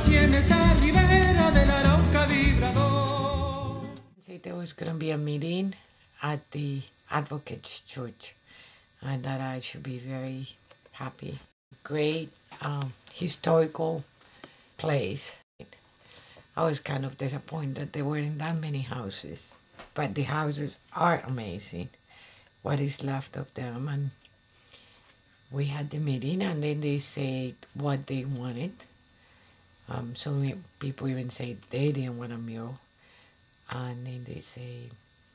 nací en esta ribera del Arauca vibrador. There was going to be a meeting at the Advocates Church, and that I should be very happy. Great historical place. I was kind of disappointed that there weren't that many houses, but the houses are amazing. What is left of them, and we had the meeting, and then they said what they wanted. Some people even say they didn't want a mural, and then they say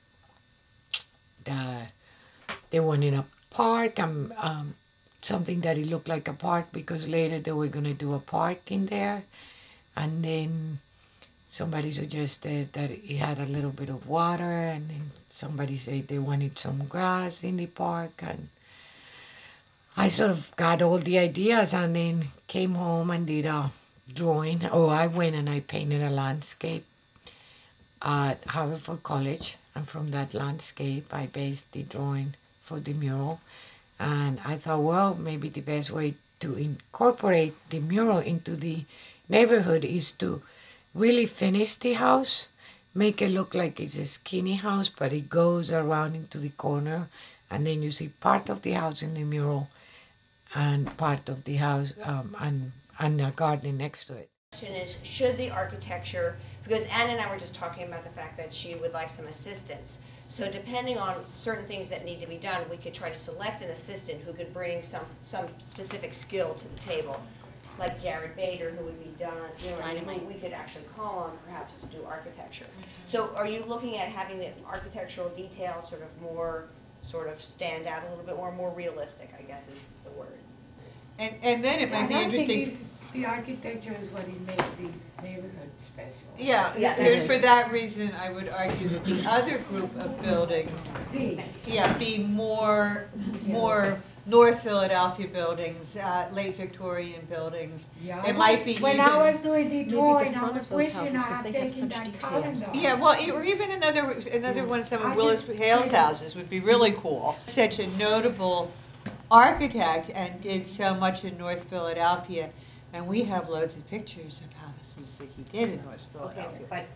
that they wanted a park and something that it looked like a park, because later they were going to do a park in there, and then somebody suggested that it had a little bit of water, and then somebody said they wanted some grass in the park, and I sort of got all the ideas and then came home and did a drawing. Oh, I went and I painted a landscape at Haverford College, and from that landscape I based the drawing for the mural. And I thought, well, maybe the best way to incorporate the mural into the neighborhood is to really finish the house, make it look like it's a skinny house, but it goes around into the corner, and then you see part of the house in the mural and part of the house and a garden next to it. The question is, should the architecture, because Ann and I were just talking about the fact that she would like some assistance. So depending on certain things that need to be done, we could try to select an assistant who could bring some specific skill to the table, like Jared Bader, who would be done, you know, who we could actually call on perhaps to do architecture. So are you looking at having the architectural details sort of stand out a little bit more realistic, I guess is the word. And then it might be interesting. The architecture is what it makes these neighborhoods special. Yeah, and for that reason, I would argue that the other group of buildings, be more North Philadelphia buildings, late Victorian buildings. Yeah, it might be when even, I was doing the drawing on the question, I had taken that calendar. Yeah, well, or even another one of some of Willis Hale's houses would be really cool. Such a notable architect and did so much in North Philadelphia, and we have loads of pictures of houses that he did in North Philadelphia. Okay, but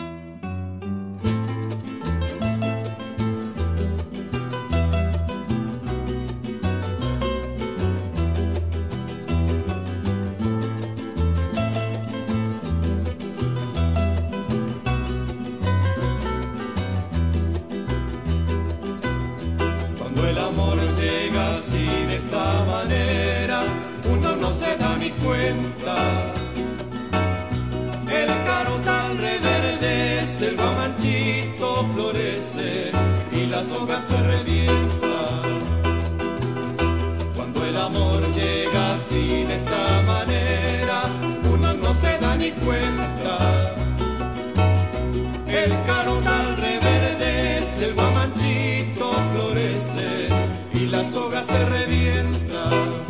Cuando el amor llega así de esta manera, uno no se da ni cuenta. El carotal reverdece, el guamanchito florece y las hojas se revientan. Cuando el amor llega así de esta manera, uno no se da ni cuenta. El carotal reverdece, el guamanchito florece y las hojas se revientan.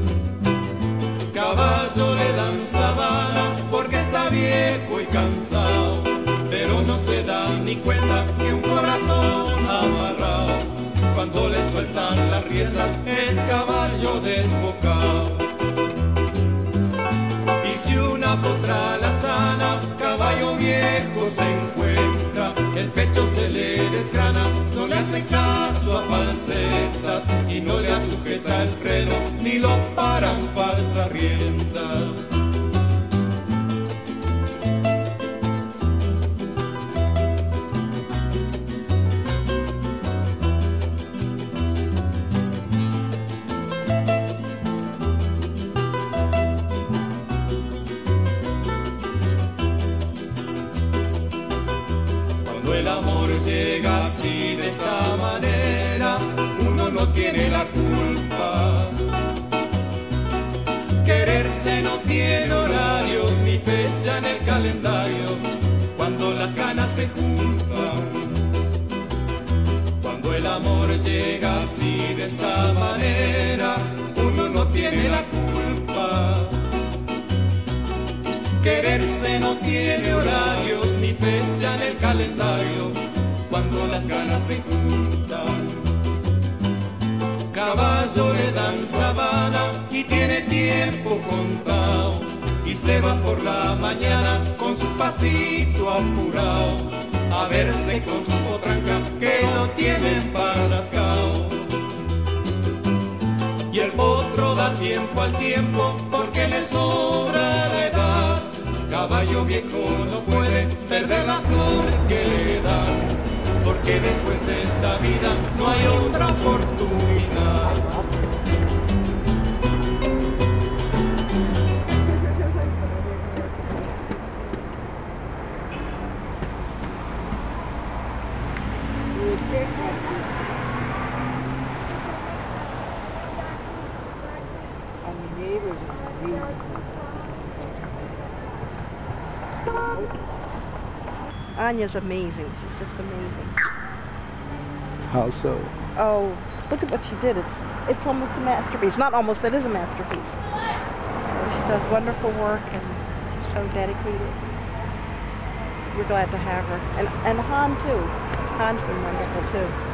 Caballo le dan sabana porque está viejo y cansado, pero no se da ni cuenta que un corazón amarrado, cuando le sueltan las riendas, es caballo desbocado. Y si una potra la sana, caballo viejo se encuentra, el pecho se le desgrana, no le hace caso a falsetas y no le sujeta el freno, ni lo paran falsas riendas. Cuando el amor llega así de esta manera, uno no tiene la culpa. Quererse no tiene horarios ni fecha en el calendario, cuando las ganas se juntan. Cuando el amor llega así de esta manera, uno no tiene la culpa. Quererse no tiene horarios ni fecha en el calendario, cuando las ganas se juntan. Caballo le dan sabana y tiene tiempo contado, y se va por la mañana con su pasito apurado a verse con su potranca que lo tienen parrascao. Y el potro da tiempo al tiempo porque le sobra la edad. Caballo viejo no puede perder la flor que le dan, porque después de esta vida no hay otra oportunidad. Anya's amazing. She's just amazing. How so? Oh, look at what she did. It's almost a masterpiece. Not almost, it is a masterpiece. She does wonderful work and she's so dedicated. We're glad to have her. And Han too. Han's been wonderful too.